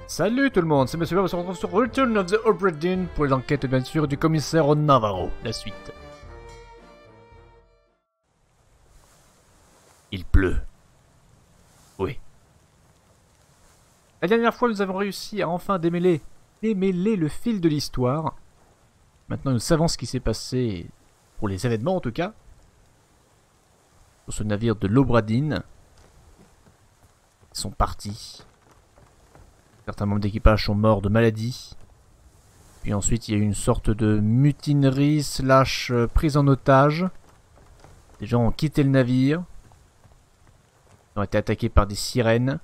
Salut tout le monde, c'est Monsieur Bob, on se retrouve sur Return of the Obra Dinn pour les enquêtes bien sûr du commissaire Navarro, la suite. Il pleut. Oui. La dernière fois nous avons réussi à enfin démêler le fil de l'histoire. Maintenant nous savons ce qui s'est passé, pour les événements en tout cas, sur ce navire de l'Obra Dinn. Ils sont partis. Certains membres d'équipage sont morts de maladie. Puis ensuite, il y a eu une sorte de mutinerie slash prise en otage. Des gens ont quitté le navire. Ils ont été attaqués par des sirènes.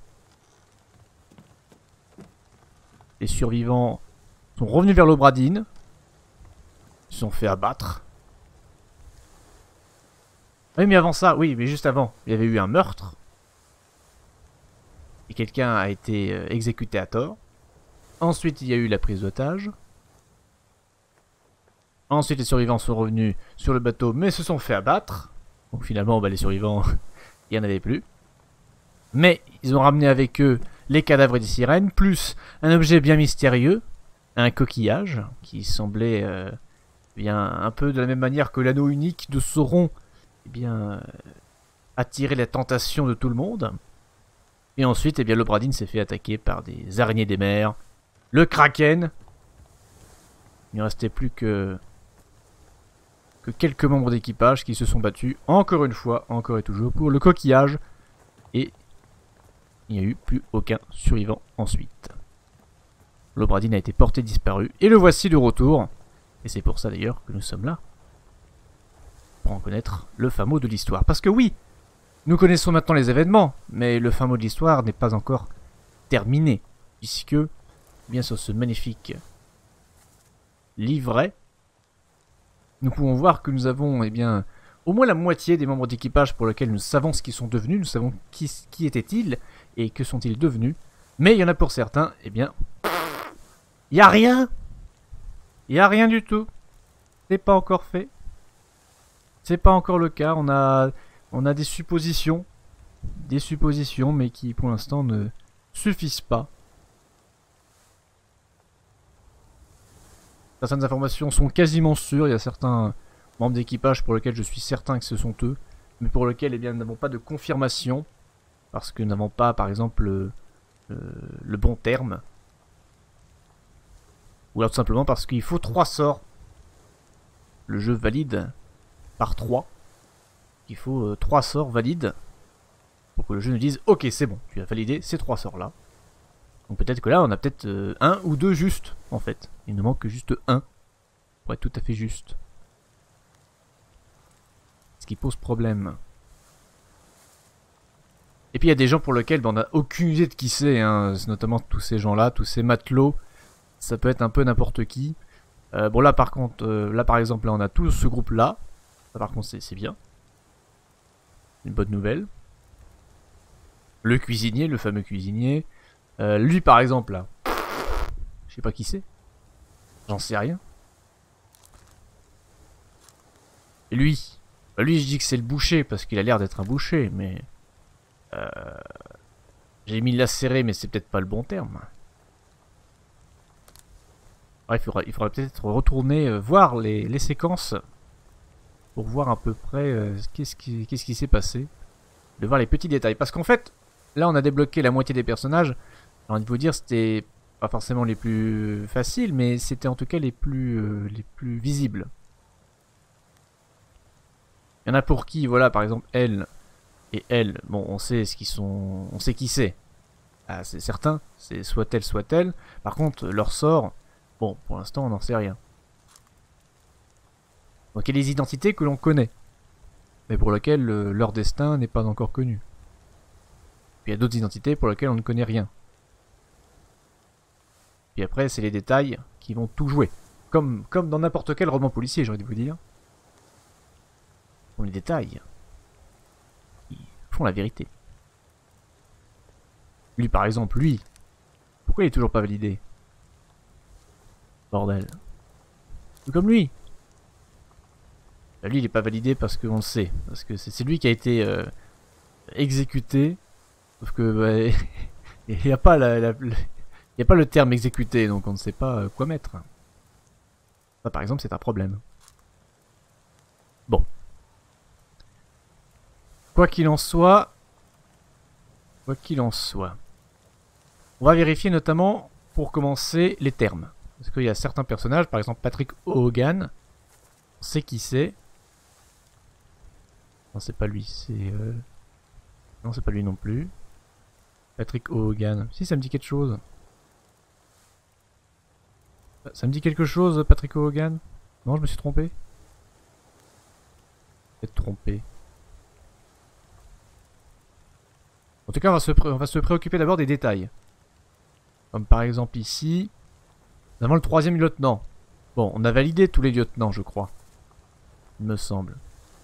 Les survivants sont revenus vers l'Obra Dinn. Ils se sont fait abattre. Oui, mais avant ça, oui, mais juste avant, il y avait eu un meurtre. Et quelqu'un a été exécuté à tort. Ensuite, il y a eu la prise d'otage. Ensuite, les survivants sont revenus sur le bateau, mais se sont fait abattre. Donc finalement, les survivants, il n'y en avait plus. Mais ils ont ramené avec eux les cadavres des sirènes, plus un objet bien mystérieux, un coquillage, qui semblait bien un peu de la même manière que l'anneau unique de Sauron, attirer la tentation de tout le monde. Et ensuite, l'Obra Dinn s'est fait attaquer par des araignées des mers. Le Kraken. Il ne restait plus que quelques membres d'équipage qui se sont battus, encore une fois, encore et toujours, pour le coquillage. Et il n'y a eu plus aucun survivant ensuite. L'Obra Dinn a été porté disparu. Et le voici de retour. Et c'est pour ça d'ailleurs que nous sommes là. Pour en connaître le fin mot de l'histoire. Parce que oui, nous connaissons maintenant les événements, mais le fin mot de l'histoire n'est pas encore terminé, puisque, bien sur ce magnifique livret, nous pouvons voir que nous avons, au moins la moitié des membres d'équipage pour lesquels nous savons ce qu'ils sont devenus, nous savons qui étaient-ils et que sont-ils devenus, mais il y en a pour certains, il n'y a rien, il n'y a rien du tout, c'est pas encore fait, c'est pas encore le cas, on a des suppositions, mais qui pour l'instant ne suffisent pas. Certaines informations sont quasiment sûres, il y a certains membres d'équipage pour lesquels je suis certain que ce sont eux, mais pour lesquels nous n'avons pas de confirmation, parce que nous n'avons pas par exemple le bon terme, ou alors tout simplement parce qu'il faut 3 sorts. Le jeu valide par 3. Il faut 3 sorts valides pour que le jeu nous dise ok, c'est bon, tu as validé ces 3 sorts là. Donc peut-être que là on a peut-être 1 ou 2 justes en fait. Il nous manque que juste 1 pour être tout à fait juste. Ce qui pose problème. Et puis il y a des gens pour lesquels on n'a aucune idée de qui c'est, notamment tous ces gens là, tous ces matelots. Ça peut être un peu n'importe qui. Bon là par contre, là par exemple là on a tout ce groupe là. Ça par contre c'est bien. Une bonne nouvelle. Le cuisinier, le fameux cuisinier. Lui par exemple là. Je sais pas qui c'est. J'en sais rien. Et lui. Lui je dis que c'est le boucher parce qu'il a l'air d'être un boucher. Mais... j'ai mis lacéré mais c'est peut-être pas le bon terme. Ouais, il faudra peut-être retourner voir les séquences. Pour voir à peu près qu'est-ce qui s'est passé. De voir les petits détails. Parce qu'en fait, là on a débloqué la moitié des personnages. Alors il faut dire c'était pas forcément les plus faciles, mais c'était en tout cas les plus visibles. Il y en a pour qui, voilà, par exemple elle et elle, bon on sait ce qu'ils sont. On sait qui c'est. Ah, c'est certain, c'est soit elle, soit elle. Par contre, leur sort, bon, pour l'instant on n'en sait rien. Donc il y a des identités que l'on connaît, mais pour lesquelles leur destin n'est pas encore connu. Puis il y a d'autres identités pour lesquelles on ne connaît rien. Puis après, c'est les détails qui vont tout jouer. Comme dans n'importe quel roman policier, j'ai envie de vous dire. Ce sont les détails qui font la vérité. Lui par exemple, pourquoi il est toujours pas validé? Bordel. Tout comme lui. Lui il est pas validé parce qu'on le sait, parce que c'est lui qui a été exécuté, sauf que il n'y a pas n'y a pas le terme exécuté, donc on ne sait pas quoi mettre. Ça, par exemple, c'est un problème. Bon. Quoi qu'il en soit... Quoi qu'il en soit... On va vérifier notamment, pour commencer, les termes. Parce qu'il y a certains personnages, par exemple Patrick Hogan, on sait qui c'est. Non, c'est pas lui, c'est... Non, c'est pas lui non plus. Patrick Hogan. Si, ça me dit quelque chose. Ça me dit quelque chose, Patrick Hogan? Non, je me suis trompé. Peut-être trompé. En tout cas, on va se préoccuper d'abord des détails. Comme par exemple ici, nous avons le 3e lieutenant. Bon, on a validé tous les lieutenants, je crois. Il me semble.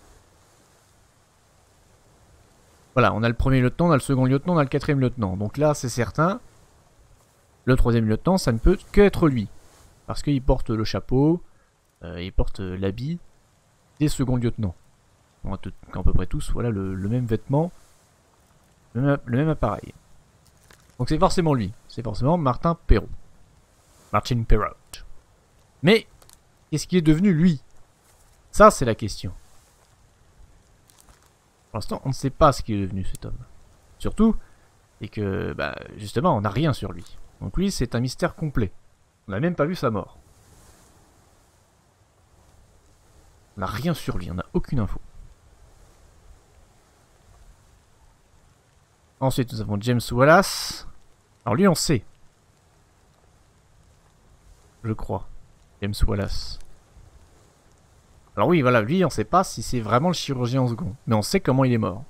Voilà, on a le 1er lieutenant, on a le 2e lieutenant, on a le 4e lieutenant. Donc là, c'est certain. Le 3e lieutenant, ça ne peut qu'être lui. Parce qu'il porte le chapeau, il porte l'habit des seconds lieutenants. On a à peu près tous, voilà, le même vêtement, le même appareil. Donc c'est forcément lui, c'est forcément Martin Perrault. Martin Perrault. Mais, qu'est-ce qui est devenu lui? Ça, c'est la question. Pour l'instant, on ne sait pas ce qu'il est devenu cet homme. Surtout, c'est que, bah, justement, on n'a rien sur lui. Donc lui, c'est un mystère complet. On n'a même pas vu sa mort. On n'a rien sur lui, on n'a aucune info. Ensuite, nous avons James Wallace. Alors lui, on sait. Je crois. James Wallace. Alors oui, voilà, lui, on sait pas si c'est vraiment le chirurgien en second. Mais on sait comment il est mort.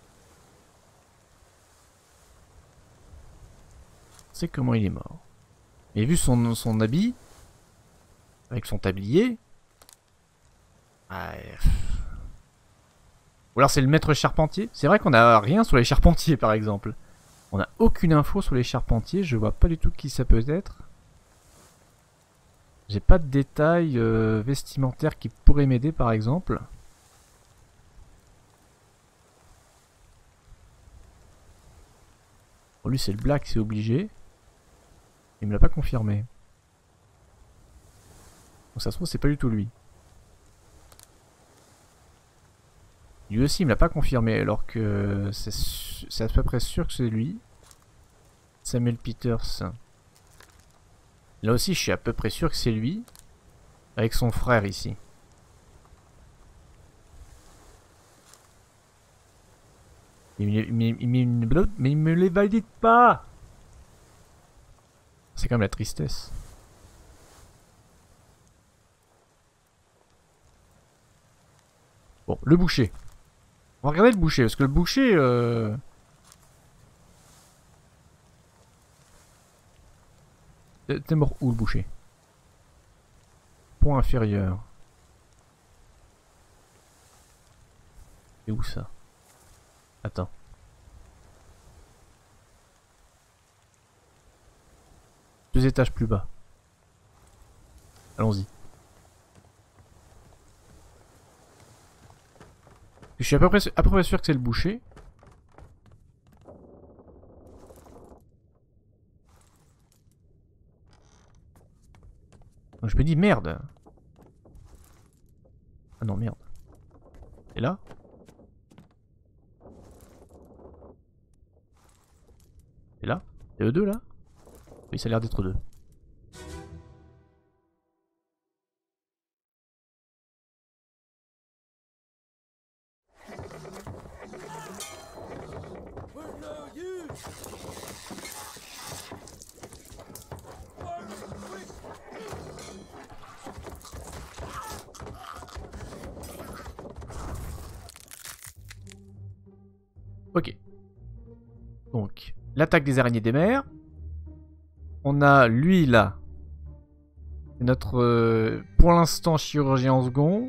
On sait comment il est mort. Et vu son habit, avec son tablier... Ou alors c'est le maître charpentier. C'est vrai qu'on a rien sur les charpentiers par exemple. On n'a aucune info sur les charpentiers. Je vois pas du tout qui ça peut être. J'ai pas de détails vestimentaires qui pourraient m'aider par exemple. Pour lui c'est le black, c'est obligé. Il me l'a pas confirmé. Donc ça se trouve c'est pas du tout lui. Lui aussi, il me l'a pas confirmé, alors que c'est à peu près sûr que c'est lui. Samuel Peters. Là aussi, je suis à peu près sûr que c'est lui. Avec son frère ici. Mais il me les valide pas! C'est quand même la tristesse. Bon, le boucher. On va regarder le boucher, parce que le boucher... T'es mort où, le boucher? Point inférieur. C'est où ça? Attends. Deux étages plus bas. Allons-y. Je suis à peu près sûr que c'est le boucher. Donc je me dis merde. Ah non merde. Et là? Et là? C'est eux deux là? Oui, ça a l'air d'être deux. Ok. Donc, l'attaque des araignées des mers. On a lui là. C'est notre, pour l'instant, chirurgien en second.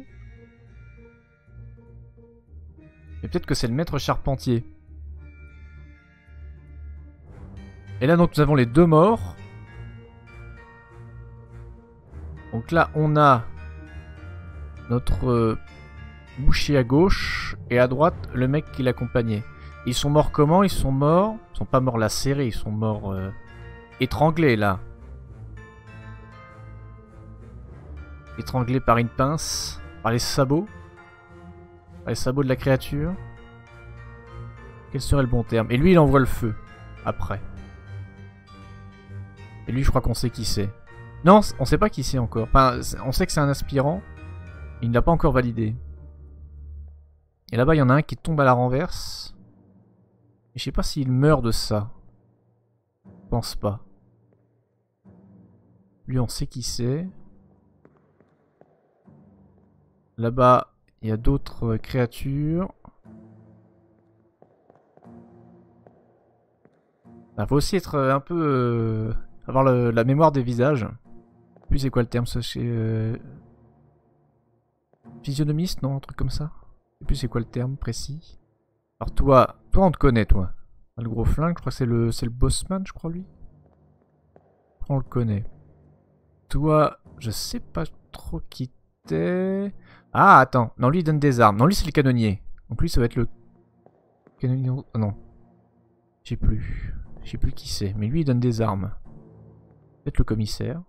Mais peut-être que c'est le maître charpentier. Et là donc nous avons les deux morts. Donc là on a notre boucher à gauche et à droite le mec qui l'accompagnait. Ils sont morts comment? Ils sont morts... Ils sont pas morts lacérés, ils sont morts étranglés là. Étranglé par une pince. Par les sabots. Par les sabots de la créature. Quel serait le bon terme? Et lui, il envoie le feu. Après. Et lui, je crois qu'on sait qui c'est. Non, on sait pas qui c'est encore. Enfin, on sait que c'est un aspirant. Il ne l'a pas encore validé. Et là-bas, il y en a un qui tombe à la renverse. Et je sais pas s'il meurt de ça. Je pense pas. Lui, on sait qui c'est. Là-bas, il y a d'autres créatures. Il faut aussi être un peu... avoir la mémoire des visages. Je sais plus c'est quoi le terme, ça chez... Physionomiste, non? Un truc comme ça. Je sais plus c'est quoi le terme précis. Alors toi on te connaît, toi. Le gros flingue, je crois que c'est le bossman, je crois, lui. On le connaît. Toi, je sais pas trop qui t'es. Ah, attends. Non, lui, il donne des armes. Non, lui, c'est le canonnier. Donc lui, ça va être le... Canonnier... Oh non. Je sais plus. Je sais plus qui c'est. Mais lui, il donne des armes. Peut-être le commissaire.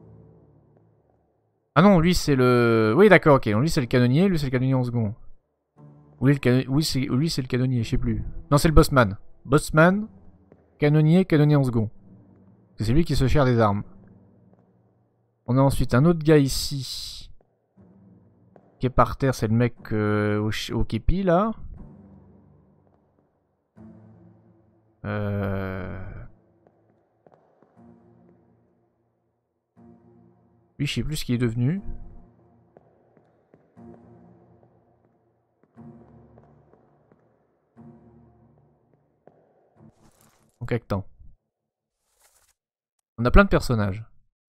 Ah non, lui, c'est le... Oui, d'accord, ok. Donc lui, c'est le canonnier. Lui, c'est le canonnier en second. Oui, lui, c'est le canonnier, je sais plus. Non, c'est le bossman. Bossman, canonnier en second. C'est lui qui se cherche des armes. On a ensuite un autre gars ici. Qui est par terre, c'est le mec au képi, là. Lui, je sais plus ce qu'il est devenu. Donc, attends. On a plein de personnages.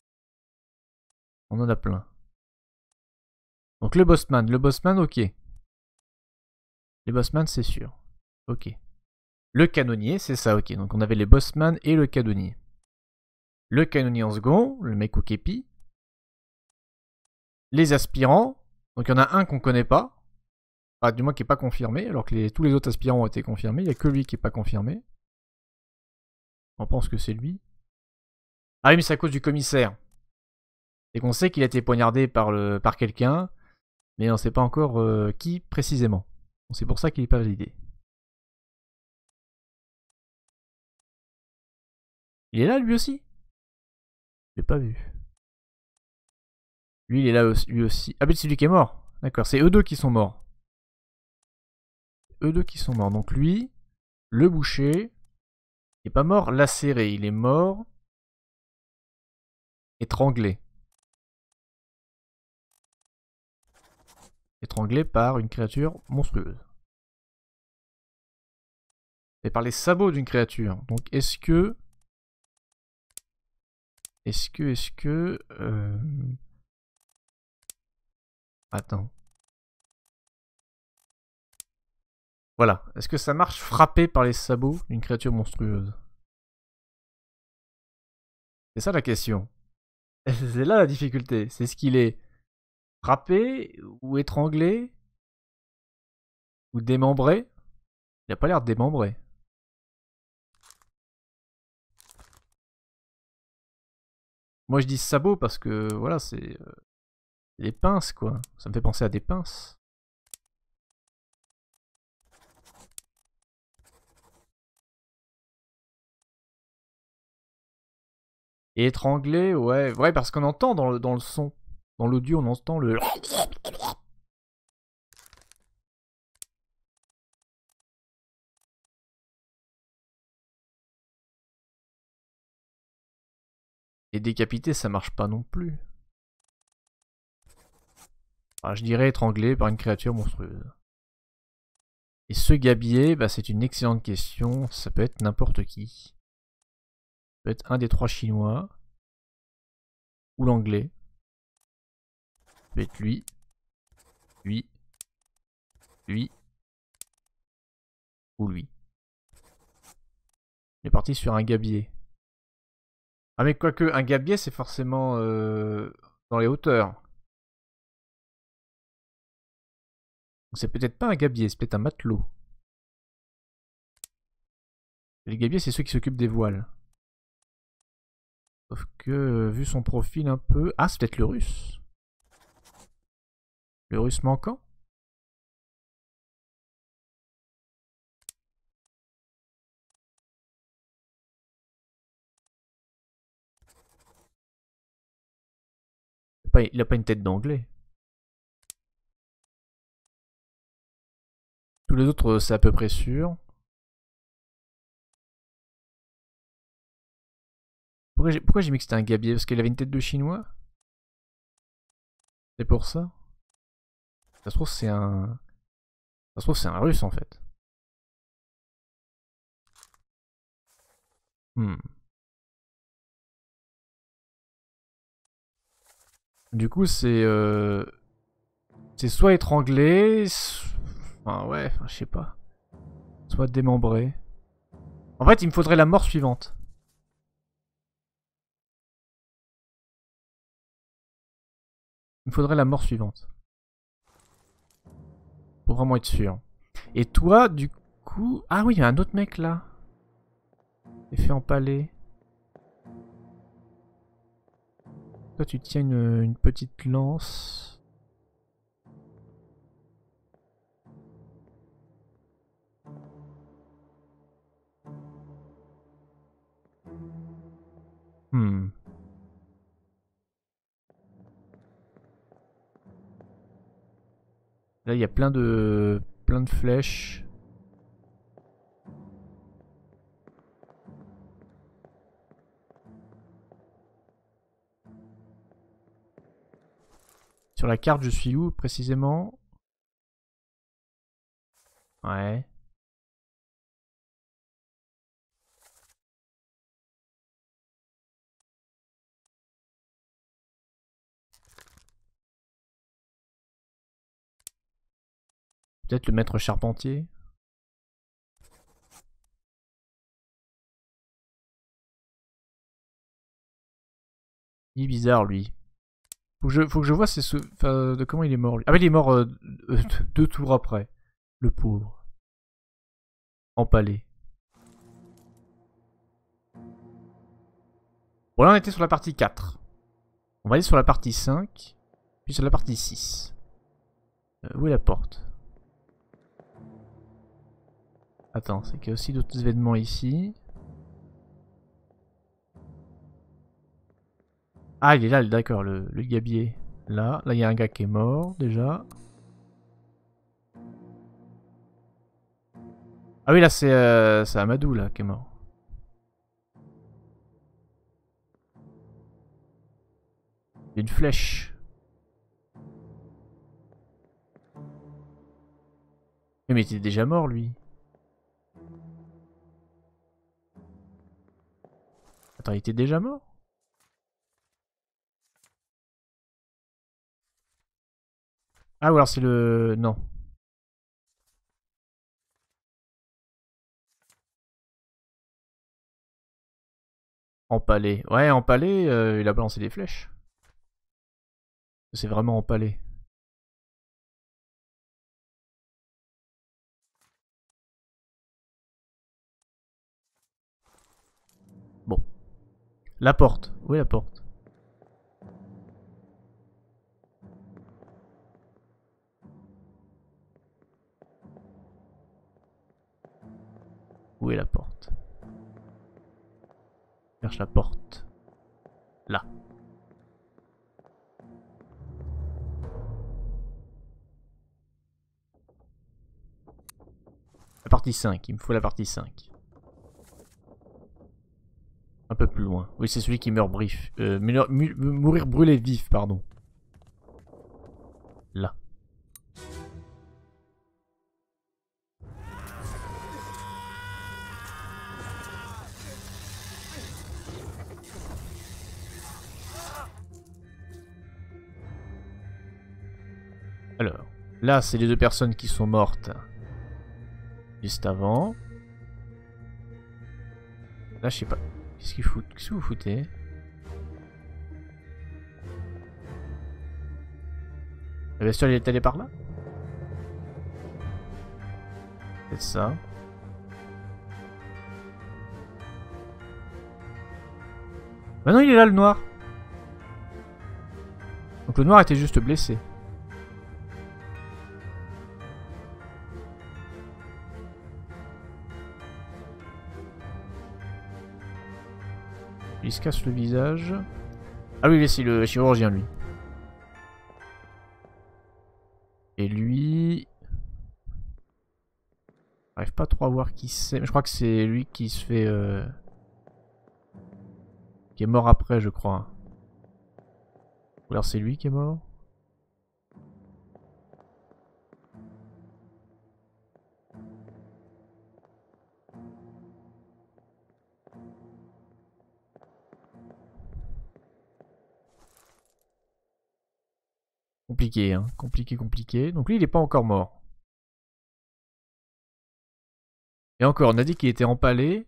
On en a plein. Donc, le bossman, ok. Les bossman, c'est sûr. Ok. Le canonnier, c'est ça, ok. Donc, on avait les bossman et le canonnier. Le canonnier en second, le mec au képi. Les aspirants. Donc, il y en a un qu'on connaît pas. Enfin, du moins qui n'est pas confirmé. Alors que tous les autres aspirants ont été confirmés. Il n'y a que lui qui n'est pas confirmé. On pense que c'est lui. Ah oui, mais c'est à cause du commissaire. C'est qu'on sait qu'il a été poignardé par quelqu'un. Mais on ne sait pas encore qui précisément. Donc, c'est pour ça qu'il n'est pas validé. Il est là lui aussi? Je l'ai pas vu. Lui, il est là lui aussi. Ah, mais c'est lui qui est mort. D'accord, c'est eux deux qui sont morts. Eux deux qui sont morts. Donc lui, le boucher, il est pas mort lacéré, il est mort étranglé. Étranglé par une créature monstrueuse. Et par les sabots d'une créature. Donc est-ce que... Attends. Voilà. Est-ce que ça marche frappé par les sabots d'une créature monstrueuse? C'est ça la question. C'est là la difficulté. C'est ce qu'il est frappé ou étranglé ou démembré. Il a pas l'air démembré. Moi je dis sabot parce que voilà, c'est des pinces quoi. Ça me fait penser à des pinces. Et étranglé, ouais, ouais parce qu'on entend dans le son. Dans l'audio, on entend le... Et décapité, ça marche pas non plus. Enfin, je dirais étranglé par une créature monstrueuse. Et ce gabier, bah, c'est une excellente question. Ça peut être n'importe qui. Ça peut être un des trois chinois. Ou l'anglais. Ça peut être lui. Lui. Lui. Ou lui. Il est parti sur un gabier. Ah mais quoique, un gabier c'est forcément dans les hauteurs. C'est peut-être pas un gabier, c'est peut-être un matelot. Les gabiers c'est ceux qui s'occupent des voiles. Sauf que, vu son profil un peu... Ah, c'est peut-être le russe. Le russe manquant? Il a pas une tête d'anglais. Tous les autres, c'est à peu près sûr. Pourquoi j'ai mis que c'était un gabier? Parce qu'il avait une tête de chinois? C'est pour ça? Ça se trouve, c'est un... Ça se trouve, c'est un russe, en fait. Hmm. Du coup, c'est soit étranglé... Enfin, ouais, je sais pas. Soit démembré. En fait, il me faudrait la mort suivante. Il me faudrait la mort suivante. Pour vraiment être sûr. Et toi, du coup... Ah oui, il y a un autre mec, là. Il est fait empaler. Toi, tu tiens une petite lance. Hmm. Là, il y a plein de flèches. Sur la carte, je suis où précisément? Ouais. Peut-être le maître charpentier. Il est bizarre, lui. Faut que je vois enfin, de comment il est mort. Lui. Ah, mais il est mort 2 tours après. Le pauvre. Empalé. Bon, là, on était sur la partie 4. On va aller sur la partie 5. Puis sur la partie 6. Où est la porte? Attends, c'est qu'il y a aussi d'autres événements ici. Ah, il est là, d'accord, le gabier. Là, il y a un gars qui est mort, déjà. Ah oui, là, c'est Amadou, là, qui est mort. Il y a une flèche. Mais il était déjà mort, lui. Attends, il était déjà mort? Ah, ou alors c'est le... Non. Empalé. Ouais, empalé, il a balancé des flèches. C'est vraiment empalé. Bon. La porte. Où est la porte? Où est la porte? Cherche la porte. Là. La partie 5. Il me faut la partie 5. Un peu plus loin. Oui, c'est celui qui meurt brif. Mourir brûlé vif, pardon. Là. Alors. Là, c'est les 2 personnes qui sont mortes. Juste avant. Là, je sais pas. Qu'est-ce qu'il fout? Qu'est-ce que vous foutez? La bestiole, elle est allée par là? C'est ça. Bah non, il est là, le noir. Donc le noir était juste blessé. Il se casse le visage. Ah oui, c'est le chirurgien, lui. Et lui... J'arrive pas trop à voir qui c'est. Mais je crois que c'est lui qui se fait... Qui est mort après, je crois. Ou alors c'est lui qui est mort. Compliqué, hein. Compliqué, compliqué. Donc lui, il est pas encore mort. Et encore, on a dit qu'il était empalé.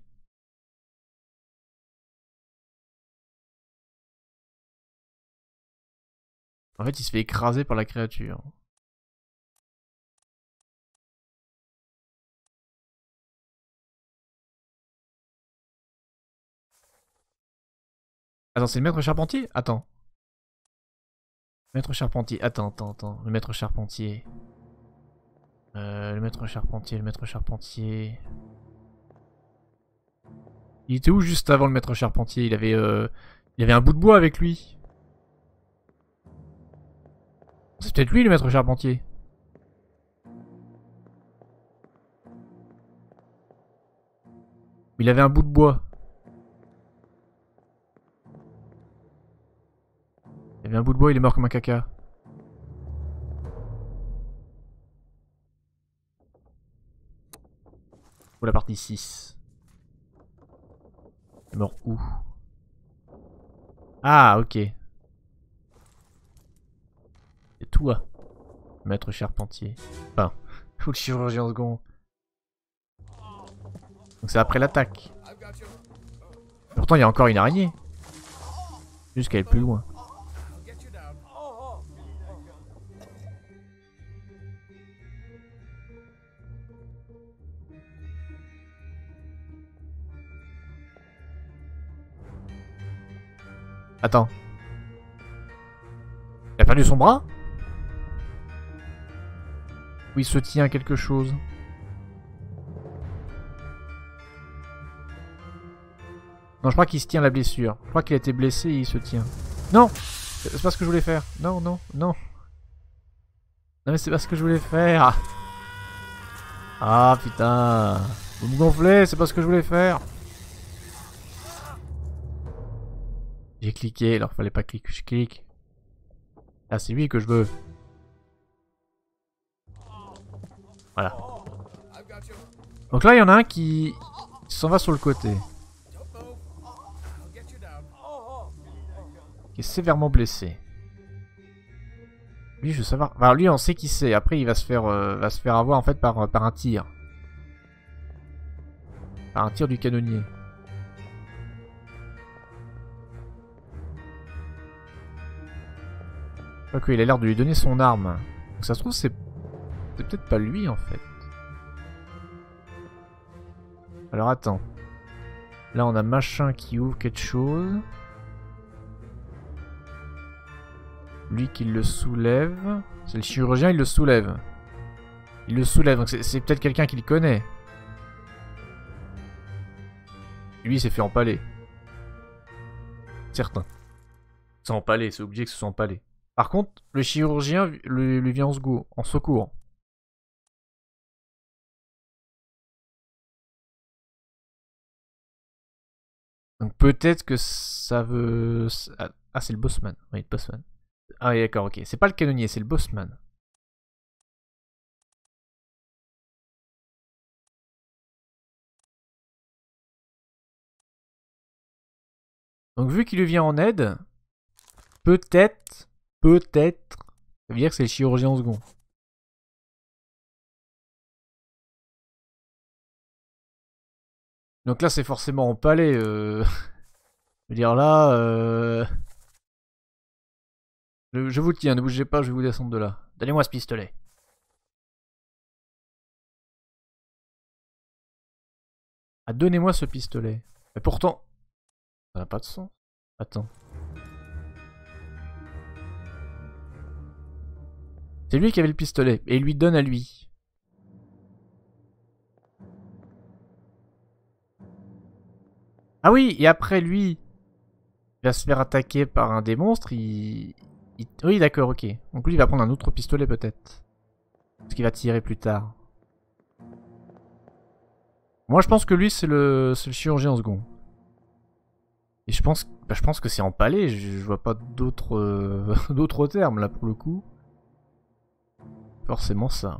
En fait, il se fait écraser par la créature. Attends, c'est le maître charpentier? Attends. Maître charpentier. Attends. Le maître charpentier. Le maître charpentier. Il était où juste avant le maître charpentier? Il avait un bout de bois avec lui. C'est peut-être lui le maître charpentier. Il avait un bout de bois. Il avait un bout de bois, il est mort comme un caca. Pour la partie 6. Il est mort où? Ah, ok. C'est toi, maître charpentier. Enfin, ou le chirurgien second. Donc c'est après l'attaque. Pourtant, il y a encore une araignée. Juste qu'elle est plus loin. Attends. Il a perdu son bras? Ou il se tient à quelque chose? Non, je crois qu'il se tient à la blessure. Je crois qu'il a été blessé et il se tient. Non! C'est pas ce que je voulais faire. Non. Non mais c'est pas ce que je voulais faire. Ah putain. Vous me gonflez, c'est pas ce que je voulais faire. J'ai cliqué, alors fallait pas cliquer, je clique. Ah, c'est lui que je veux. Voilà. Donc là, il y en a un qui s'en va sur le côté. Qui est sévèrement blessé. Lui, je veux savoir... Enfin, lui, on sait qui c'est. Après, il va se faire avoir, en fait, par un tir. Par un tir du canonnier. Ok, il a l'air de lui donner son arme. Donc ça se trouve, c'est peut-être pas lui, en fait. Alors, attends. Là, on a machin qui ouvre quelque chose. Lui qui le soulève. C'est le chirurgien, il le soulève. Il le soulève, donc c'est peut-être quelqu'un qui le connaît. Lui, il s'est fait empaler. Certain. C'est empalé, c'est obligé que ce soit empalé. Par contre, le chirurgien lui vient en secours. Donc peut-être que ça veut... Ah, c'est le bossman. Oui, le bossman. Ah oui, d'accord, ok. C'est pas le canonnier, c'est le bossman. Donc vu qu'il lui vient en aide, peut-être, ça veut dire que c'est le chirurgien en second. Donc là, c'est forcément empalé. Je veux dire là, je vous tiens, ne bougez pas, je vais vous descendre de là. Donnez-moi ce pistolet. Ah, donnez-moi ce pistolet. Mais pourtant, ça n'a pas de sens. Attends. C'est lui qui avait le pistolet, et il lui donne à lui. Ah oui, et après lui, Il va se faire attaquer par un des monstres, Oui, d'accord, ok. Donc lui, il va prendre un autre pistolet peut-être. Parce qu'il va tirer plus tard. Moi, je pense que lui, c'est le chirurgien en second. Et je pense que c'est empalé. Je vois pas d'autres d'autres termes là pour le coup. Forcément ça.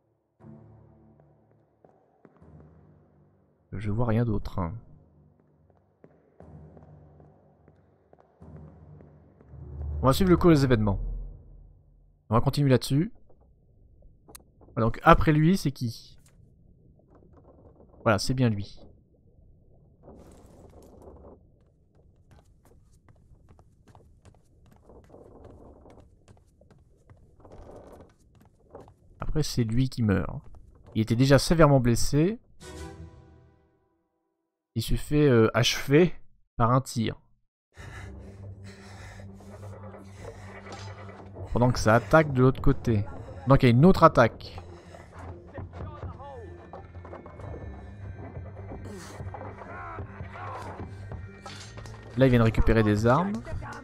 Je vois rien d'autre. Hein. On va suivre le cours des événements. On va continuer là-dessus. Donc après lui, c'est qui? Voilà, c'est bien lui. Après, c'est lui qui meurt. Il était déjà sévèrement blessé. Il se fait achever par un tir. Pendant que ça attaque de l'autre côté. Donc il y a une autre attaque. Là, ils viennent récupérer des armes.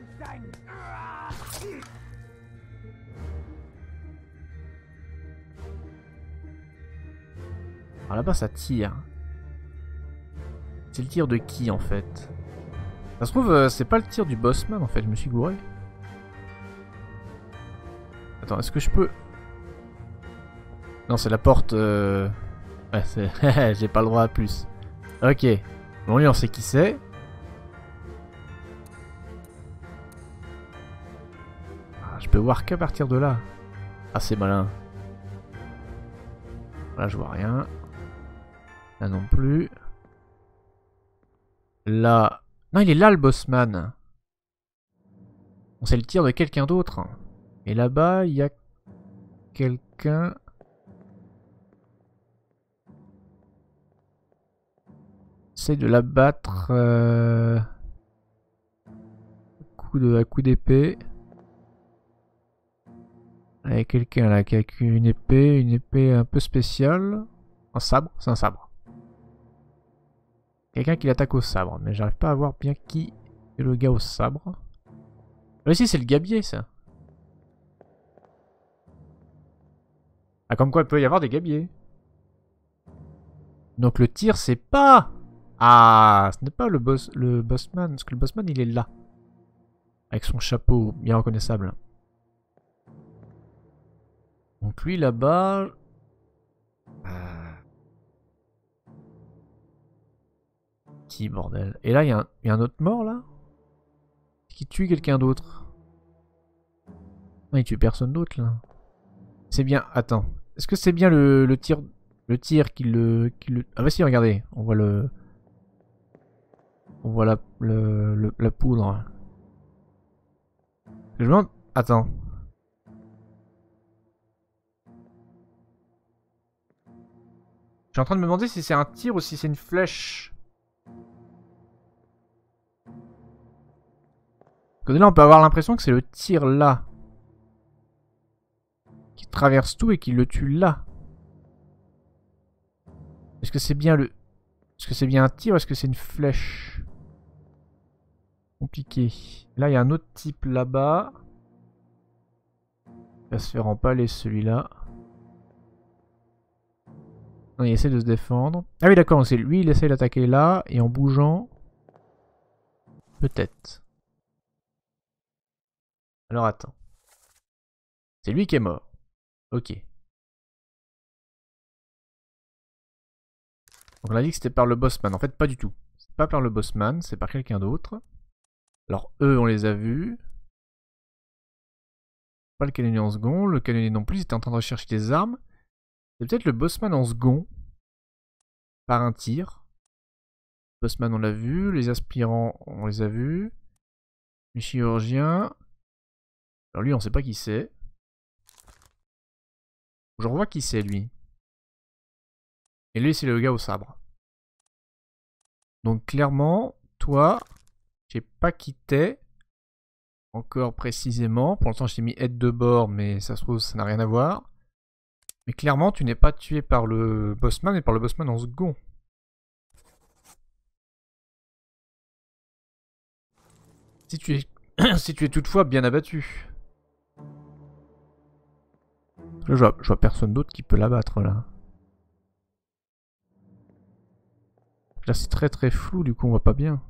Alors là-bas, ça tire. C'est le tir de qui, en fait? Ça se trouve, c'est pas le tir du bossman, en fait. Je me suis gouré. Attends, est-ce que je peux... Non, c'est la porte... Ouais, c'est... J'ai pas le droit à plus. Ok. Bon, lui, on sait qui c'est. Ah, je peux voir qu'à partir de là. Ah, c'est malin. Là, je vois rien. Là non plus. Là... Non, il est là, le bossman. On sait le tir de quelqu'un d'autre. Et là-bas, il y a... quelqu'un... Essaye de l'abattre à coup d'épée. Il y a quelqu'un là qui a une épée un peu spéciale. Un sabre, c'est un sabre. Quelqu'un qui l'attaque au sabre, mais j'arrive pas à voir bien qui est le gars au sabre. Ah si, c'est le gabier ça. Ah, comme quoi il peut y avoir des gabiers. Donc le tir c'est pas... Ah, ce n'est pas le bossman, parce que le bossman il est là. Avec son chapeau bien reconnaissable. Donc lui là-bas... Qui bordel? Et là il y a un autre mort là? Qui tue quelqu'un d'autre? Non, il tue personne d'autre là. C'est bien... Attends. Est-ce que c'est bien le tir... Le tir qui le... Ah bah si, regardez. On voit le... On voit la poudre. Je me demande... Attends. Je suis en train de me demander si c'est un tir ou si c'est une flèche. Parce que là, on peut avoir l'impression que c'est le tir là. Qui traverse tout et qui le tue là. Est-ce que c'est bien le... Est-ce que c'est bien un tir ou est-ce que c'est une flèche? Compliqué. Là, il y a un autre type là-bas. Il va se faire empaler celui-là. Non, il essaie de se défendre. Ah oui, d'accord, c'est lui, il essaie d'attaquer là, et en bougeant... Peut-être. Alors attends. C'est lui qui est mort. Ok. Donc on a dit que c'était par le bossman. En fait, pas du tout. C'est pas par le bossman, c'est par quelqu'un d'autre. Alors eux, on les a vus. Pas le canonnier en second. Le canonnier non plus, il était en train de rechercher des armes. C'est peut-être le bossman en second. Par un tir. Le bossman, on l'a vu. Les aspirants, on les a vus. Le chirurgien. Alors lui, on sait pas qui c'est. Je revois qui c'est, lui. Et lui, c'est le gars au sabre. Donc clairement, toi, je sais pas qui t'es. Encore précisément. Pour l'instant, je t'ai mis aide de bord, mais ça se trouve, ça n'a rien à voir. Mais clairement, tu n'es pas tué par le bossman, mais par le bossman en second. Si tu es, si tu es toutefois bien abattu. Là, je vois personne d'autre qui peut l'abattre là. Là c'est très très flou, du coup on voit pas bien.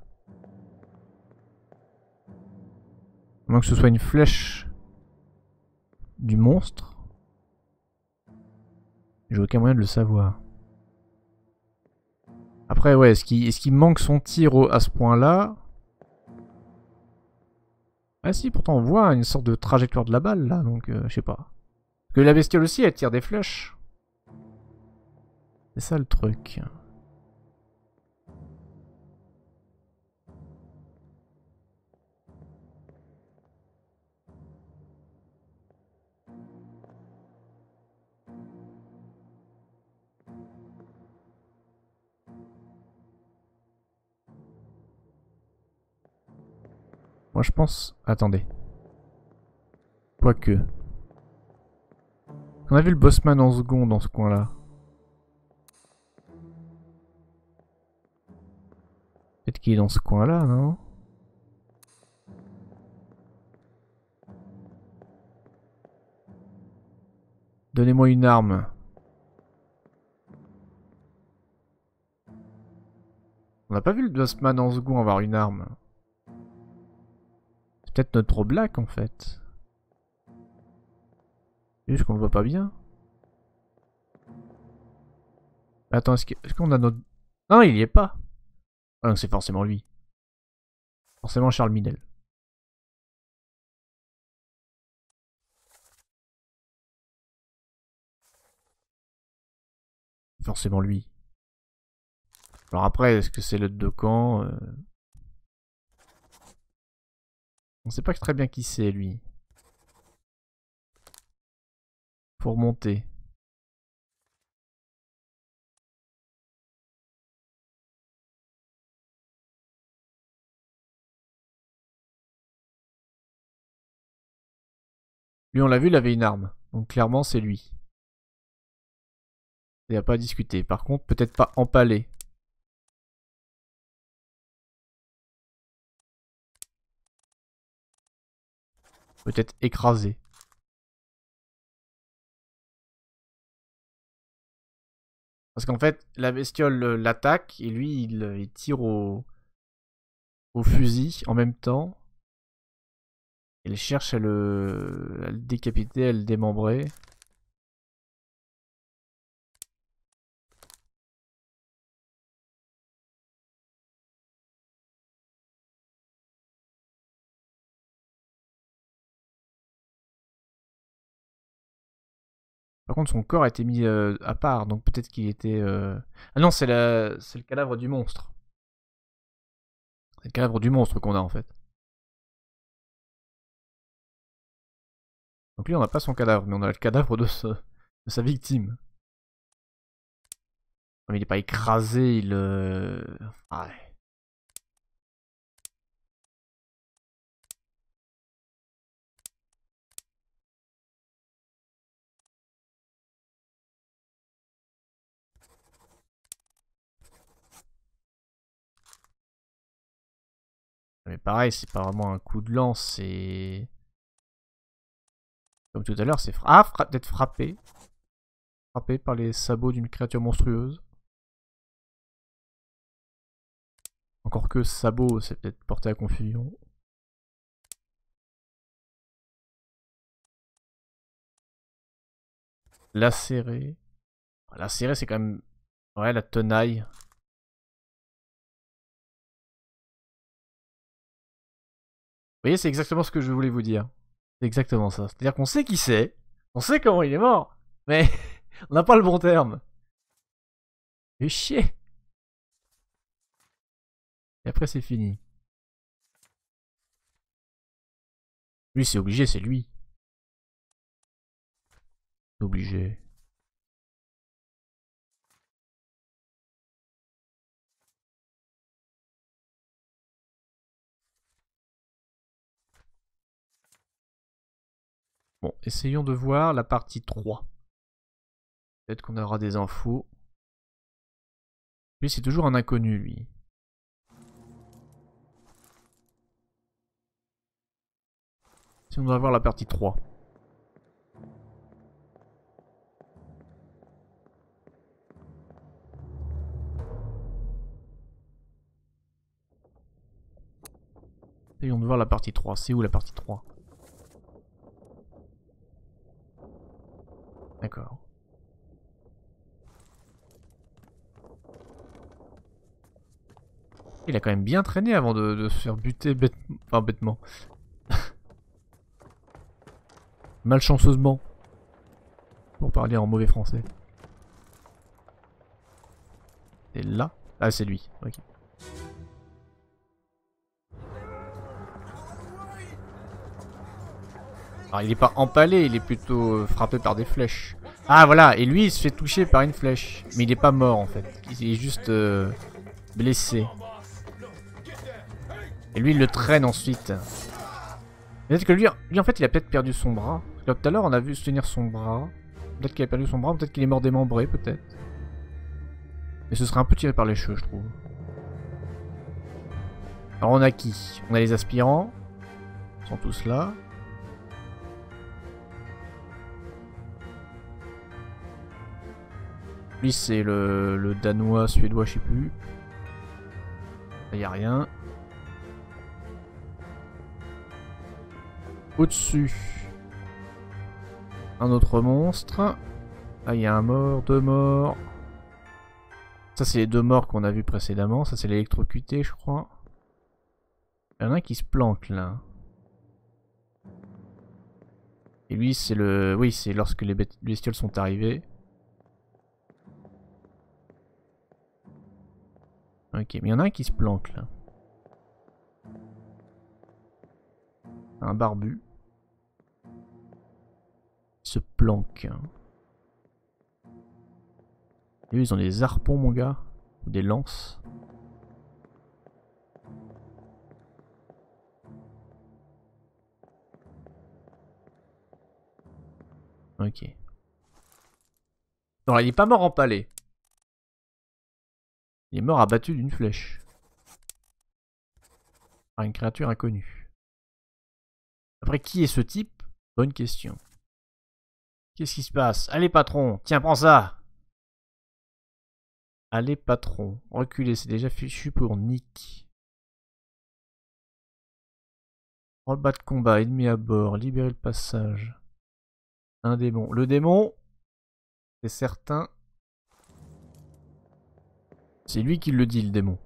À moins que ce soit une flèche du monstre. J'ai aucun moyen de le savoir. Après ouais, est-ce qu'il manque son tir à ce point-là? Ah si, pourtant on voit une sorte de trajectoire de la balle là, donc je sais pas. Parce que la bestiole aussi, elle tire des flèches. C'est ça le truc. Moi je pense... Attendez. Quoique. On a vu le bossman en second dans ce coin-là. Peut-être qu'il est dans ce coin-là, non? Donnez-moi une arme. On n'a pas vu le bossman en second avoir une arme. C'est peut-être notre black en fait. C'est juste qu'on le voit pas bien. Attends, est-ce qu'on a notre... Non, il y est pas. Ah donc c'est forcément lui. Forcément Charles Minel. Forcément lui. Alors après, est-ce que c'est le de camp On sait pas très bien qui c'est lui. Faut remonter. Lui on l'a vu, il avait une arme. Donc clairement c'est lui. Il n'y a pas à discuter. Par contre, peut-être pas empalé. Peut-être écrasé. Parce qu'en fait, la bestiole l'attaque et lui, il tire au fusil en même temps. Il cherche à le décapiter, à le démembrer. Par contre, son corps a été mis à part, donc peut-être qu'il était... Ah non, c'est le cadavre du monstre. C'est le cadavre du monstre qu'on a en fait. Donc lui, on n'a pas son cadavre, mais on a le cadavre de sa victime. Mais il n'est pas écrasé, il... Ouais. Mais pareil, c'est pas vraiment un coup de lance, c'est... Comme tout à l'heure, c'est... Peut-être frappé. Frappé par les sabots d'une créature monstrueuse. Encore que sabot, c'est peut-être porté à confusion. Lacéré. Lacéré, c'est quand même... Ouais, la tenaille. Vous voyez, c'est exactement ce que je voulais vous dire. C'est exactement ça. C'est-à-dire qu'on sait qui c'est, on sait comment il est mort, mais on n'a pas le bon terme. Et chier. Et après, c'est fini. Lui, c'est obligé, c'est lui. C'est obligé. Bon, essayons de voir la partie 3. Peut-être qu'on aura des infos. Lui, c'est toujours un inconnu, lui. Si on doit voir la partie 3. Essayons de voir la partie 3. C'est où la partie 3? D'accord. Il a quand même bien traîné avant de se faire buter enfin, bêtement. Malchanceusement. Pour parler en mauvais français. Et là? Ah, c'est lui. Ok. Alors, il est pas empalé, il est plutôt frappé par des flèches. Ah, voilà. Et lui, il se fait toucher par une flèche. Mais il est pas mort, en fait. Il est juste blessé. Et lui, il le traîne ensuite. Peut-être que lui, en fait, il a peut-être perdu son bras. Parce que tout à l'heure, on a vu se tenir son bras. Peut-être qu'il a perdu son bras, peut-être qu'il est mort démembré, peut-être. Mais ce serait un peu tiré par les cheveux, je trouve. Alors, on a qui? On a les aspirants. Ils sont tous là. Lui, c'est le danois, suédois, je sais plus. Là, y a rien. Au-dessus, un autre monstre. Là, il y a un mort, deux morts. Ça, c'est les deux morts qu'on a vus précédemment. Ça, c'est l'électrocuté, je crois. Il y en a un qui se planque, là. Et lui, c'est le... Oui, c'est lorsque les bestioles sont arrivées. Ok, mais il y en a un qui se planque, là. Un barbu. Il se planque. Et eux, ils ont des harpons, mon gars. Ou des lances. Ok. Non, il est pas mort empalé. Il est mort abattu d'une flèche. Par une créature inconnue. Après, qui est ce type? Bonne question. Qu'est-ce qui se passe? Allez, patron. Tiens, prends ça. Allez, patron. Reculez, c'est déjà fichu pour Nick. Rollback de combat, ennemi à bord, libérer le passage. Un démon. Le démon, c'est certain. C'est lui qui le dit, le démon.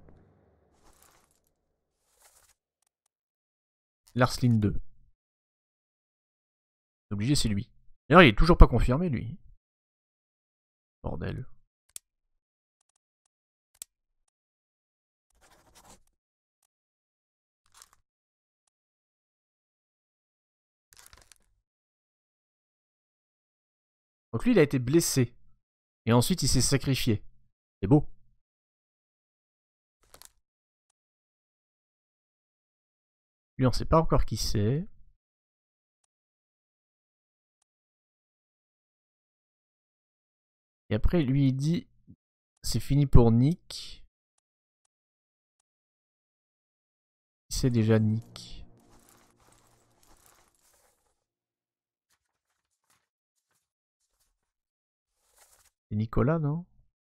Larsline 2. Obligé, c'est lui. D'ailleurs, il est toujours pas confirmé, lui. Bordel. Donc lui, il a été blessé. Et ensuite, il s'est sacrifié. C'est beau. Lui, on sait pas encore qui c'est. Et après, lui, il dit... C'est fini pour Nick. C'est déjà Nick. C'est Nicolas, non?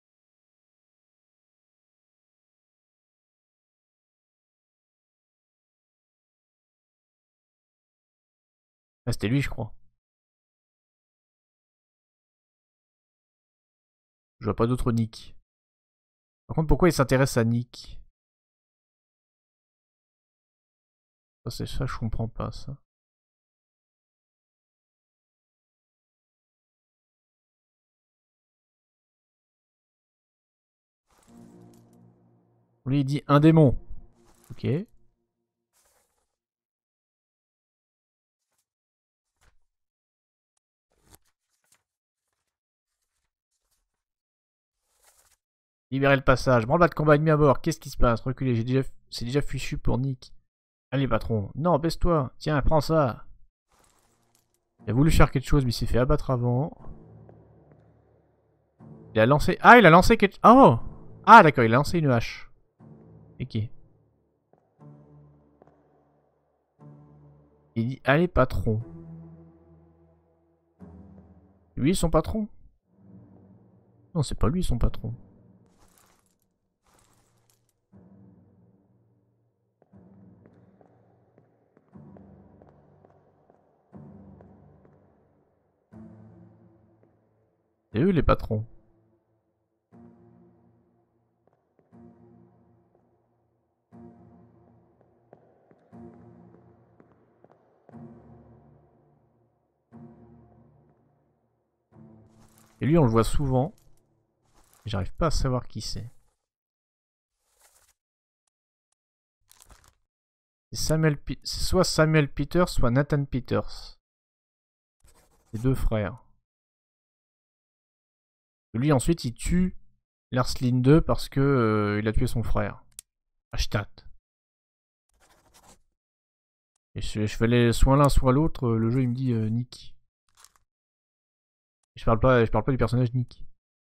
Ah, c'était lui, je crois. Je vois pas d'autre Nick. Par contre, pourquoi il s'intéresse à Nick? Ça, c'est ça, je comprends pas, ça. Lui, il dit un démon. Ok. Libérer le passage. Branle-bas de combat ennemi à bord. Qu'est-ce qui se passe? Reculez, c'est déjà fichu pour Nick. Allez, patron. Non, baisse-toi. Tiens, prends ça. Il a voulu faire quelque chose, mais il s'est fait abattre avant. Il a lancé... Ah, il a lancé quelque... Oh! Ah, d'accord, il a lancé une hache. Ok. Il dit allez patron. Lui son patron? Non, c'est pas lui son patron. C'est eux les patrons. Et lui on le voit souvent. J'arrive pas à savoir qui c'est. C'est soit Samuel Peters, soit Nathan Peters. Les deux frères. Lui ensuite il tue Lars Linde parce que il a tué son frère. Hashtag. Et je fais les soit l'un soit l'autre, le jeu il me dit Nick. Je parle pas du personnage Nick.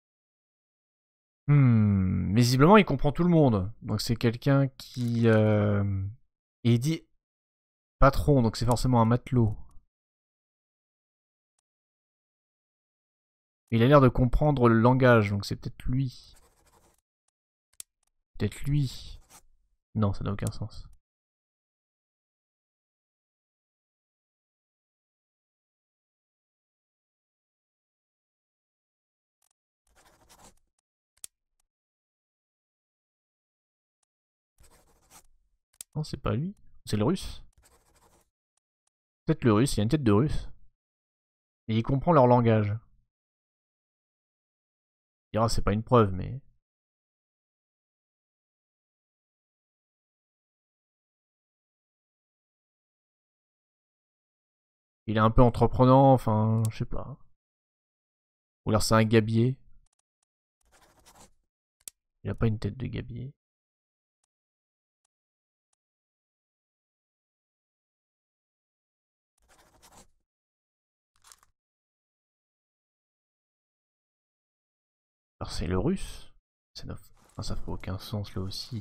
Mais visiblement il comprend tout le monde. Donc c'est quelqu'un qui... Et il dit patron, donc c'est forcément un matelot. Il a l'air de comprendre le langage, donc c'est peut-être lui. Peut-être lui. Non, ça n'a aucun sens. Non, c'est pas lui. C'est le russe. Peut-être le russe, il a une tête de russe. Et il comprend leur langage. Il dira c'est pas une preuve, mais... Il est un peu entreprenant, enfin, je sais pas. Ou alors c'est un gabier. Il a pas une tête de gabier. Alors c'est le russe. Ça fait aucun sens là aussi.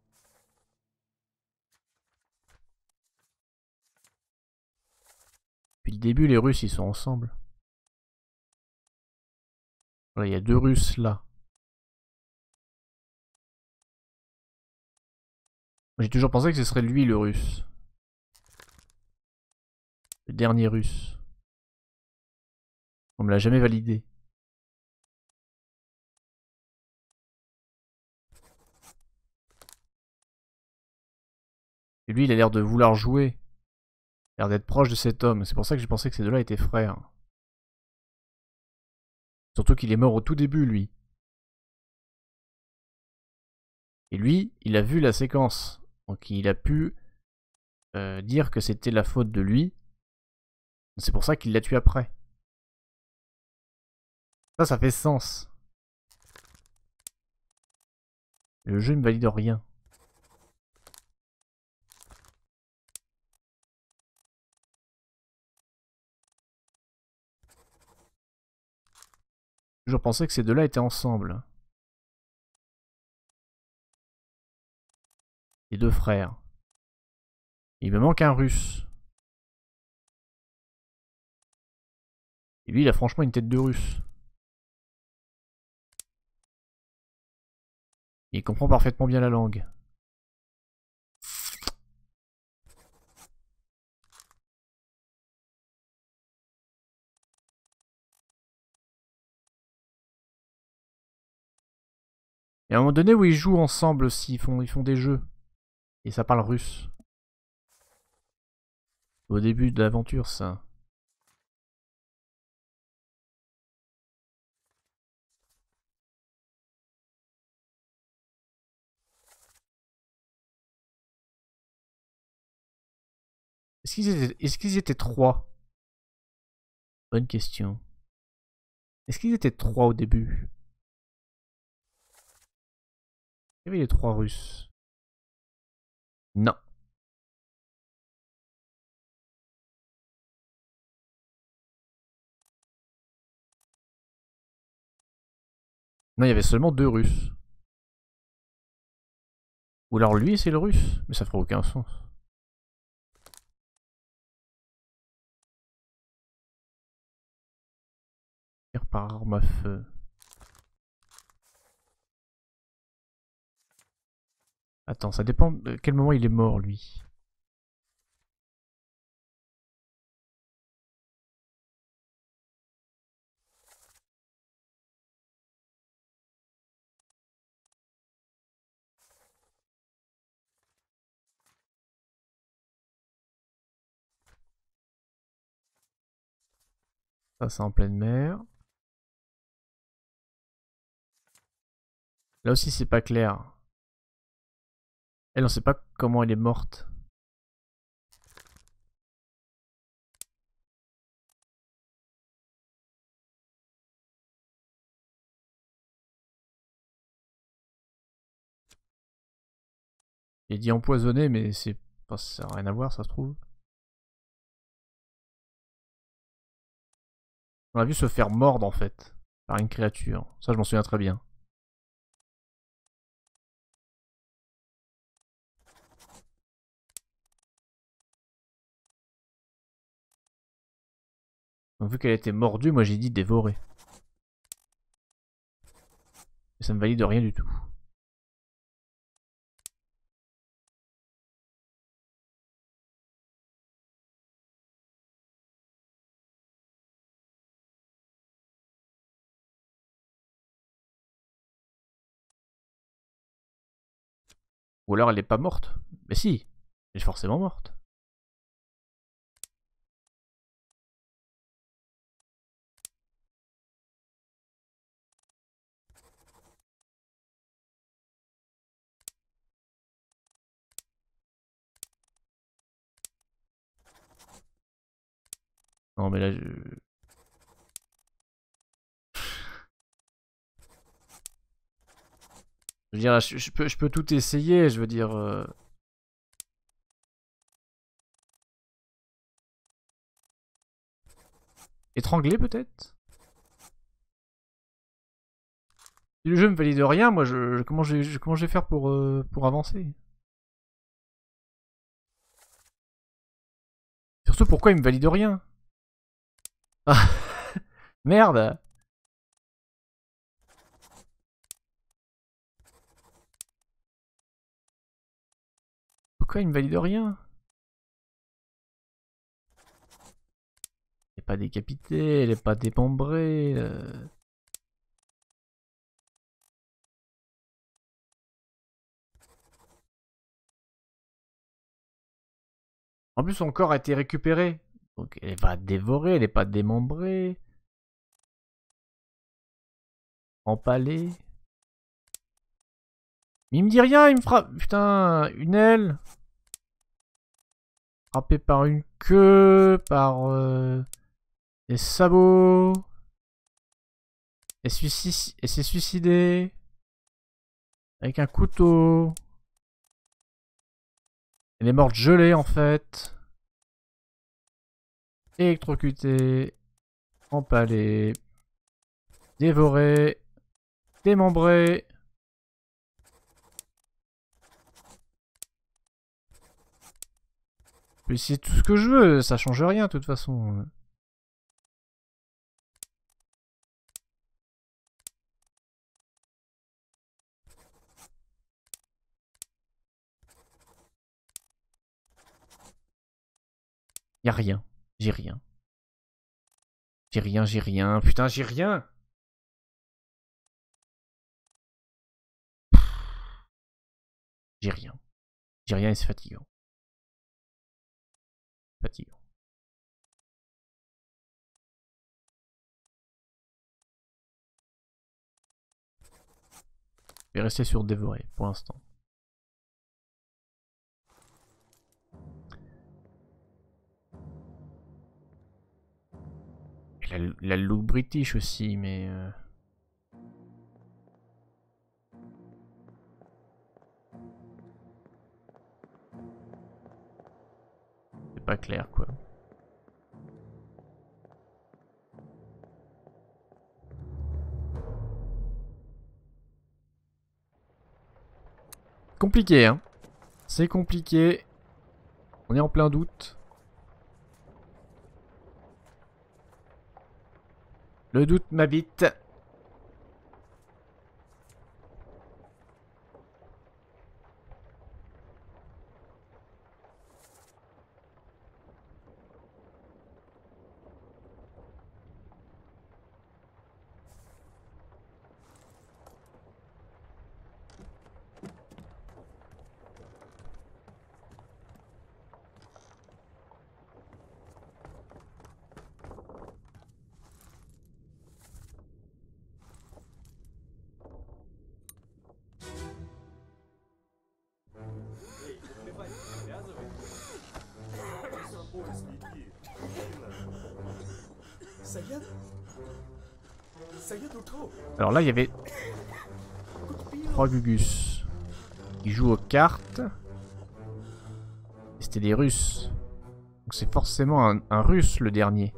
Depuis le début, les Russes ils sont ensemble. Voilà, il y a deux Russes là. J'ai toujours pensé que ce serait lui le russe. Le dernier russe. On me l'a jamais validé. Et lui, il a l'air de vouloir jouer. Il a l'air d'être proche de cet homme. C'est pour ça que j'ai pensé que ces deux-là étaient frères. Surtout qu'il est mort au tout début, lui. Et lui, il a vu la séquence. Donc il a pu dire que c'était la faute de lui. C'est pour ça qu'il l'a tué après. Ça fait sens. Le jeu ne me valide rien. J'ai toujours pensé que ces deux-là étaient ensemble. Les deux frères. Il me manque un russe. Et lui, il a franchement une tête de russe. Il comprend parfaitement bien la langue. Et à un moment donné où ils jouent ensemble aussi, ils font des jeux. Et ça parle russe. Au début de l'aventure, ça. Est-ce qu'ils étaient trois? Bonne question. Est-ce qu'ils étaient trois au début? Il y avait les trois Russes. Non. Non, il y avait seulement deux Russes. Ou alors lui, c'est le Russe. Mais ça ferait aucun sens. Tir par arme à feu. Attends, ça dépend de quel moment il est mort, lui. Ça, c'est en pleine mer. Là aussi, c'est pas clair. Elle, on sait pas comment elle est morte. Il est dit empoisonné, mais c'est... Enfin, ça n'a rien à voir, ça se trouve. On l'a vu se faire mordre, en fait, par une créature. Ça, je m'en souviens très bien. Donc, vu qu'elle a été mordue, moi j'ai dit dévorée. Et ça me valide rien du tout. Ou alors elle est pas morte. Mais si, elle est forcément morte. Non mais là je... Je veux dire, je peux tout essayer, je veux dire... Étrangler peut-être? Si le jeu me valide rien, moi comment je vais faire pour avancer? Surtout pourquoi il me valide rien? Ah, merde! Pourquoi il me valide rien? Elle est pas décapitée, elle est pas démembrée. En plus, son corps a été récupéré. Donc elle va dévorer, elle est pas démembrée. Empalée. Mais il me dit rien, il me frappe. Putain, une aile. Frappé par une queue, par des sabots. Elle s'est suicidée. Avec un couteau. Elle est morte gelée en fait. Électrocutée. Empalée. Dévorée. Démembrée. Mais c'est tout ce que je veux, ça change rien de toute façon. Y a rien. J'ai rien. J'ai rien, j'ai rien. Putain, j'ai rien. J'ai rien. J'ai rien et c'est fatigant. Fatigant. Je vais rester sur dévorer pour l'instant. La look british aussi, mais... c'est pas clair, quoi. Compliqué, hein. C'est compliqué. On est en plein doute. Le doute m'habite. Alors là, il y avait 3 Gugus qui jouent aux cartes. C'était des Russes. Donc c'est forcément un Russe le dernier.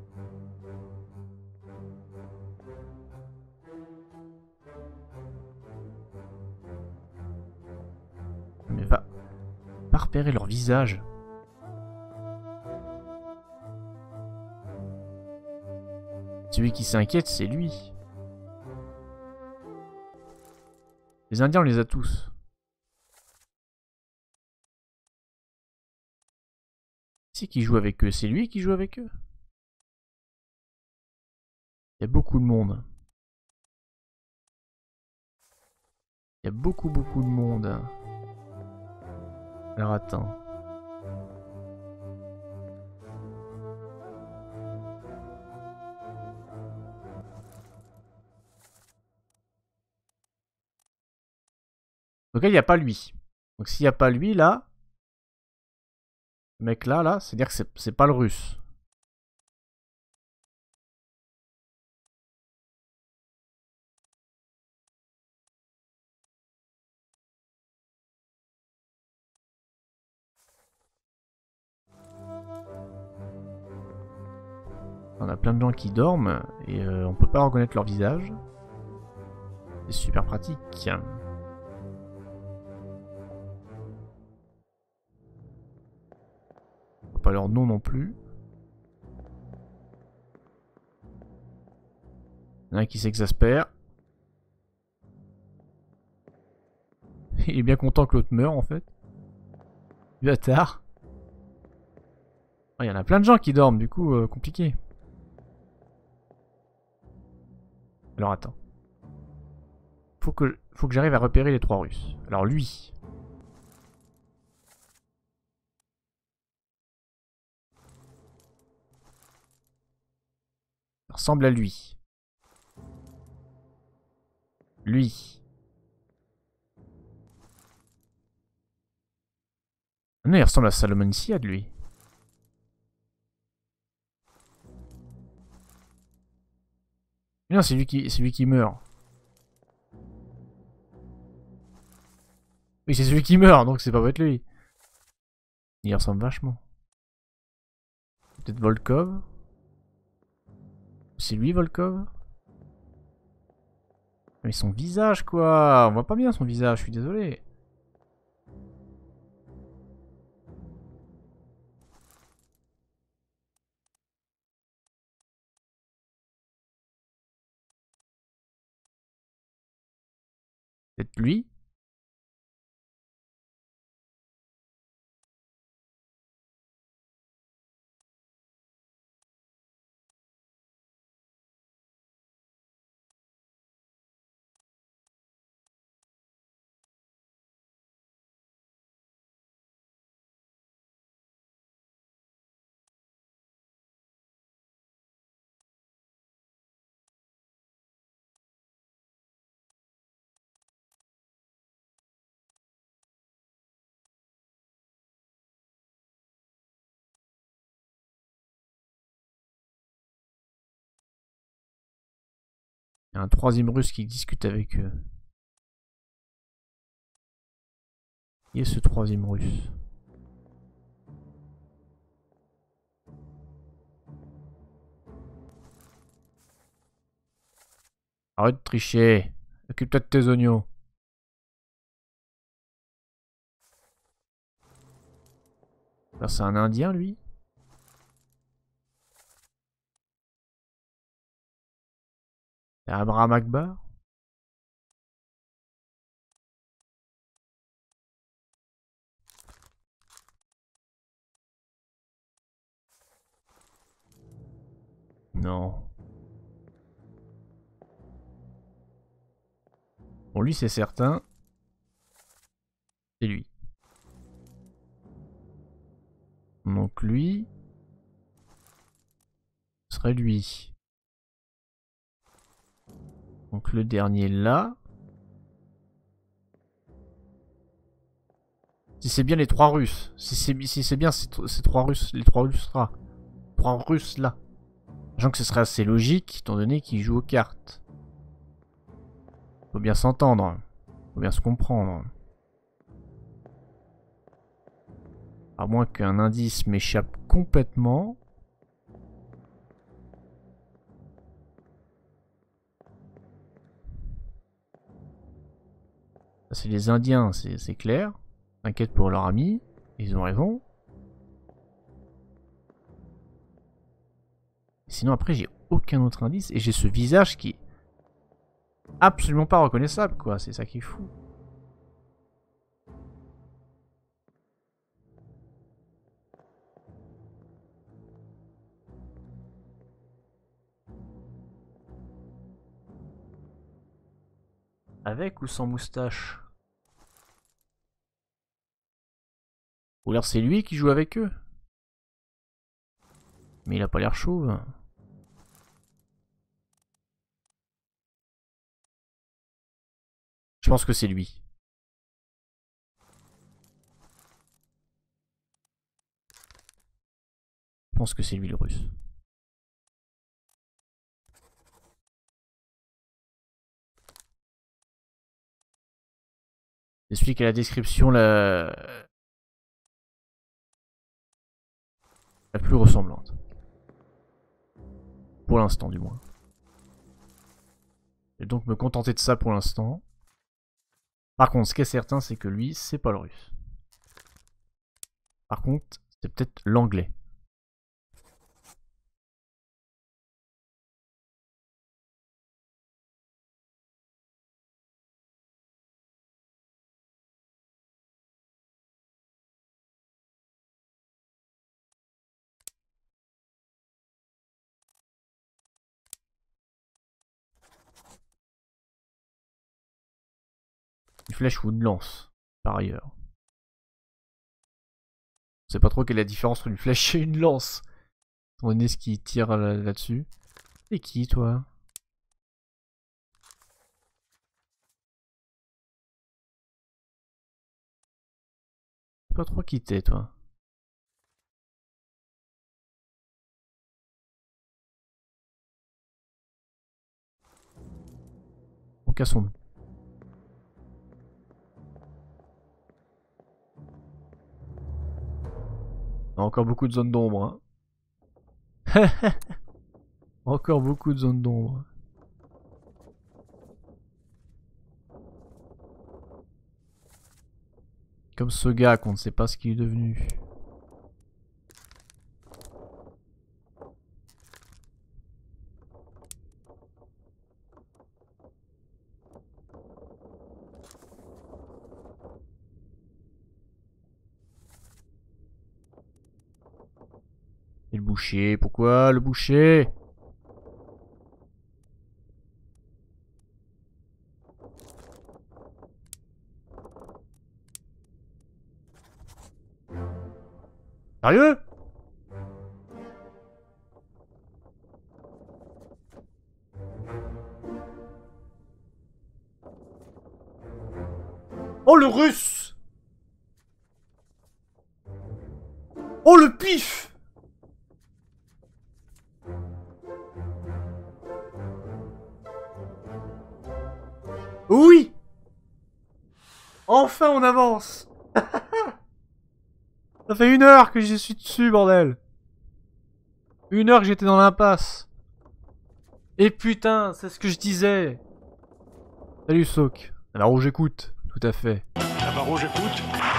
Mais va pas repérer leur visage. Celui qui s'inquiète, c'est lui. Les Indiens, on les a tous. C'est qui joue avec eux? C'est lui qui joue avec eux? Il y a beaucoup de monde. Il y a beaucoup de monde. Alors attends. Donc là, il n'y a pas lui. Donc s'il n'y a pas lui, là... Ce mec là, c'est-à-dire que c'est pas le russe. On a plein de gens qui dorment et on peut pas reconnaître leur visage. C'est super pratique. Pas leur nom non plus. Il y en a un qui s'exaspère. Il est bien content que l'autre meure en fait. Bâtard. Il y en a plein de gens qui dorment, du coup compliqué. Alors attends. Faut que j'arrive à repérer les 3 Russes. Alors lui. Il ressemble à lui. Lui. Non, il ressemble à Salomon Siad, lui. Non, c'est lui qui meurt. Oui, c'est celui qui meurt, donc c'est pas être lui. Il ressemble vachement. Peut-être Volkov. C'est lui, Volkov. Mais son visage, quoi. On voit pas bien son visage, je suis désolé. Peut-être lui. Il y a un 3e russe qui discute avec eux. Qui est ce 3e russe? Arrête de tricher. Occupe-toi de tes oignons. C'est un Indien, lui. C'est Abraham Akbar. Non. Bon, lui, c'est certain. C'est lui. Donc lui... ce serait lui. Donc le dernier là. Si c'est bien les trois Russes. Si c'est bien ces trois Russes. Les trois Russes là. Trois Russes là. Sachant que ce serait assez logique, étant donné qu'ils jouent aux cartes. Faut bien s'entendre. Faut bien se comprendre. À moins qu'un indice m'échappe complètement. C'est les Indiens, c'est clair. T'inquiète pour leurs amis. Ils ont raison. Sinon après j'ai aucun autre indice. Et j'ai ce visage qui est absolument pas reconnaissable quoi. C'est ça qui est fou. Avec ou sans moustache? Ou alors c'est lui qui joue avec eux? Mais il a pas l'air chauve. Je pense que c'est lui. Je pense que c'est lui le russe. J'explique à la description la plus ressemblante. Pour l'instant du moins. Je vais donc me contenter de ça pour l'instant. Par contre, ce qui est certain, c'est que lui, c'est pas le russe. Par contre, c'est peut-être l'anglais. Une flèche ou une lance, par ailleurs. On sait pas trop quelle est la différence entre une flèche et une lance. On est ce qui tire là-dessus. C'est qui, toi? Pas trop qui t'es, toi. Bon, cassons-nous. On a encore beaucoup de zones d'ombre, hein. Encore beaucoup de zones d'ombre. Comme ce gars qu'on ne sait pas ce qu'il est devenu. Et le boucher, pourquoi le boucher? Sérieux? Oh le russe! Oh le pif! Oui! Enfin on avance! Ça fait 1 heure que j'y suis dessus, bordel! 1 heure que j'étais dans l'impasse! Et putain, c'est ce que je disais! Salut Soak. Navarro, j'écoute. Tout à fait. Navarro, j'écoute.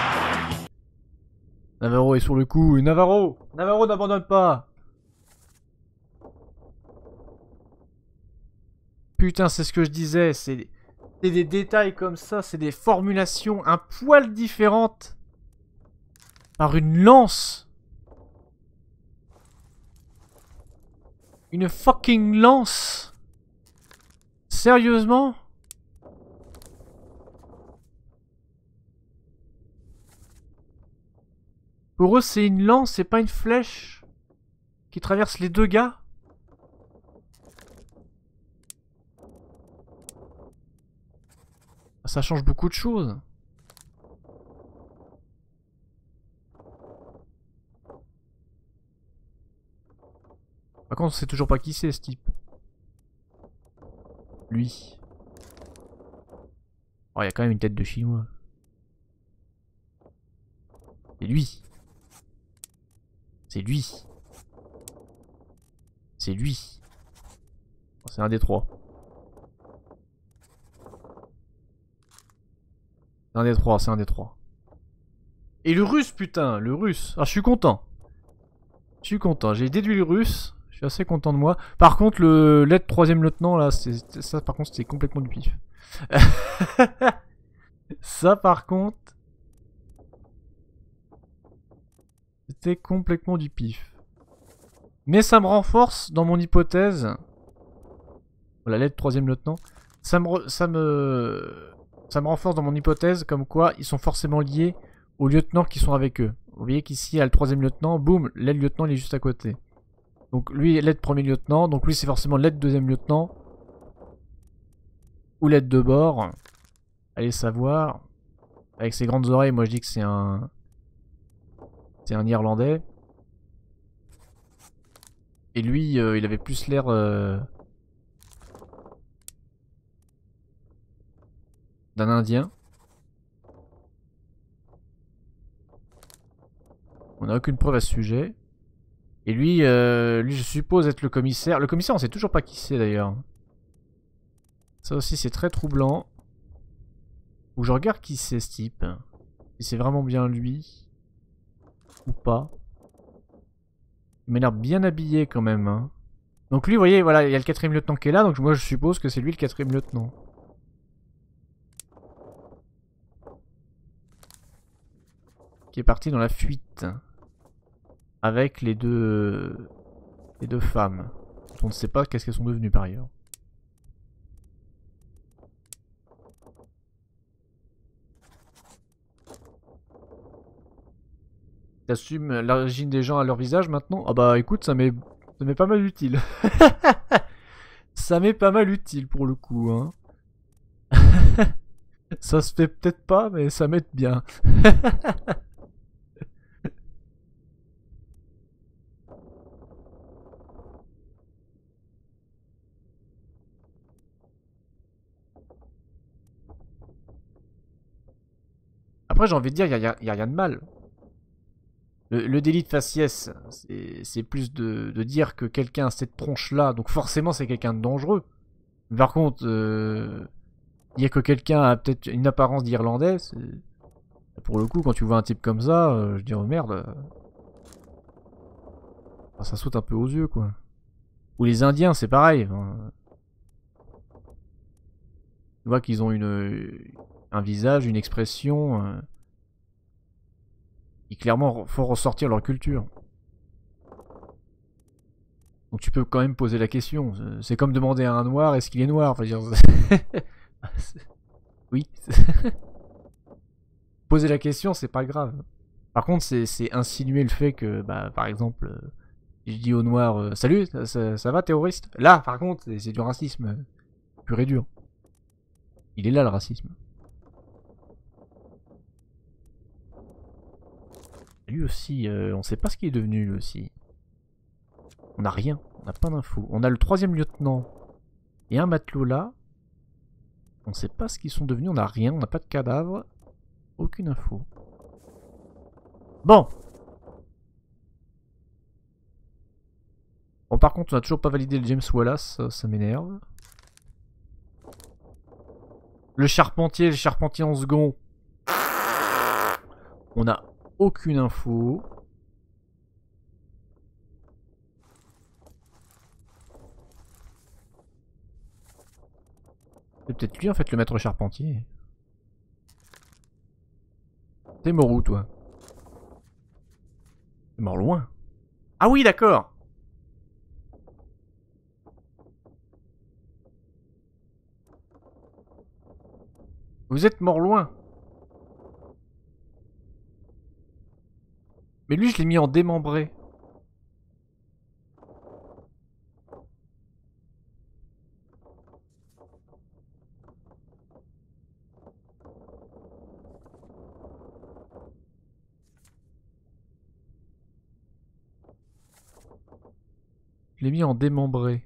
Navarro est sur le coup. Navarro! Navarro n'abandonne pas! Putain, c'est ce que je disais, c'est des détails comme ça, c'est des formulations un poil différentes par une lance. Une fucking lance. Sérieusement? Pour eux, c'est une lance, c'est pas une flèche qui traverse les deux gars. Ça change beaucoup de choses. Par contre, on sait toujours pas qui c'est ce type. Lui. Oh, il y a quand même une tête de chinois. C'est lui. C'est lui. C'est lui. C'est un des trois. C'est un des trois, c'est un des trois. Et le russe, putain, le russe. Ah, je suis content. Je suis content, j'ai déduit le russe. Je suis assez content de moi. Par contre, le l'aide troisième lieutenant, là, ça par contre, c'était complètement du pif. Ça par contre... C'était complètement du pif. Mais ça me renforce dans mon hypothèse. La lettre troisième lieutenant. Ça me renforce dans mon hypothèse comme quoi ils sont forcément liés aux lieutenants qui sont avec eux. Vous voyez qu'ici, il y a le troisième lieutenant. Boum, l'aide lieutenant, il est juste à côté. Donc lui, l'aide premier lieutenant. Donc lui, c'est forcément l'aide deuxième lieutenant. Ou l'aide de bord. Allez savoir. Avec ses grandes oreilles, moi je dis que c'est un... C'est un Irlandais. Et lui, il avait plus l'air... d'un Indien. On n'a aucune preuve à ce sujet. Et lui, je suppose être le commissaire. Le commissaire, on sait toujours pas qui c'est d'ailleurs. Ça aussi, c'est très troublant. Ou je regarde qui c'est ce type. Si c'est vraiment bien lui. Ou pas. Il m'a l'air bien habillé quand même. Hein. Donc lui, vous voyez, voilà, il y a le quatrième lieutenant qui est là. Donc moi, je suppose que c'est lui le quatrième lieutenant. Qui est parti dans la fuite. Avec les deux femmes. On ne sait pas qu'est-ce qu'elles sont devenues par ailleurs. T'assumes l'origine des gens à leur visage maintenant? Ah bah écoute, ça m'est pas mal utile. Ça m'est pas mal utile pour le coup. Hein. Ça se fait peut-être pas, mais ça m'aide bien. Après, j'ai envie de dire, il y a rien de mal. Le délit de faciès, c'est plus de dire que quelqu'un a cette tronche-là, donc forcément c'est quelqu'un de dangereux. Par contre, dire que quelqu'un a peut-être une apparence d'Irlandais, pour le coup, quand tu vois un type comme ça, je dis oh merde, ça saute un peu aux yeux quoi. Ou les Indiens, c'est pareil. Hein. Tu vois qu'ils ont un visage, une expression... qui clairement faut ressortir leur culture. Donc tu peux quand même poser la question. C'est comme demander à un noir est-ce qu'il est noir. Enfin, dire... oui. Poser la question, c'est pas grave. Par contre, c'est insinuer le fait que, bah, par exemple, si je dis au noir salut, ça va terroriste? Là, par contre, c'est du racisme pur et dur. Il est là le racisme. Lui aussi, on sait pas ce qu'il est devenu lui aussi. On n'a rien, on n'a pas d'infos. On a le troisième lieutenant et un matelot là. On sait pas ce qu'ils sont devenus, on n'a rien, on n'a pas de cadavre. Aucune info. Bon. Bon par contre on a toujours pas validé le James Wallace, ça m'énerve. Le charpentier en second. On a aucune info. C'est peut-être lui en fait le maître charpentier. T'es mort où toi? T'es mort loin. Ah oui d'accord. Vous êtes mort loin. Mais lui je l'ai mis en démembré. Je l'ai mis en démembré.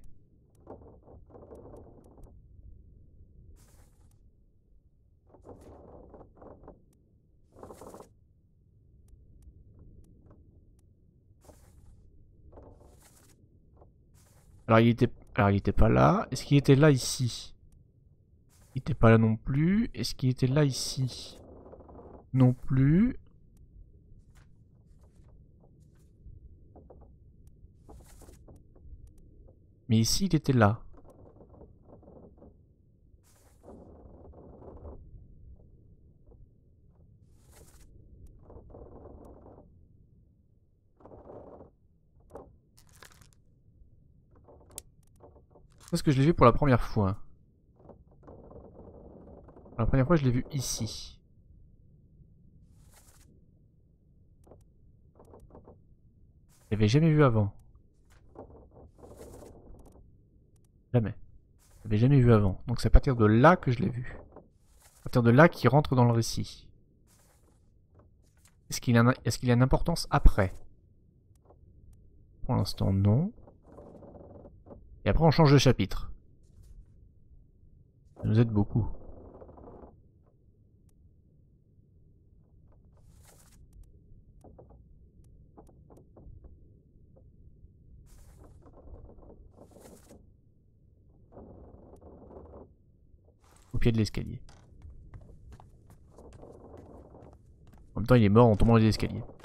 Alors il était pas là. Est-ce qu'il était là ici? Il était pas là non plus. Est-ce qu'il était là ici? Non plus. Mais ici il était là. Parce que je l'ai vu pour la première fois. La première fois je l'ai vu ici. Je l'avais jamais vu avant. Jamais. Je l'avais jamais vu avant. Donc c'est à partir de là que je l'ai vu. À partir de là qu'il rentre dans le récit. Est-ce qu'il a une importance après? Pour l'instant non. Et après on change de chapitre. Ça nous aide beaucoup. Au pied de l'escalier. En même temps il est mort en tombant les escaliers.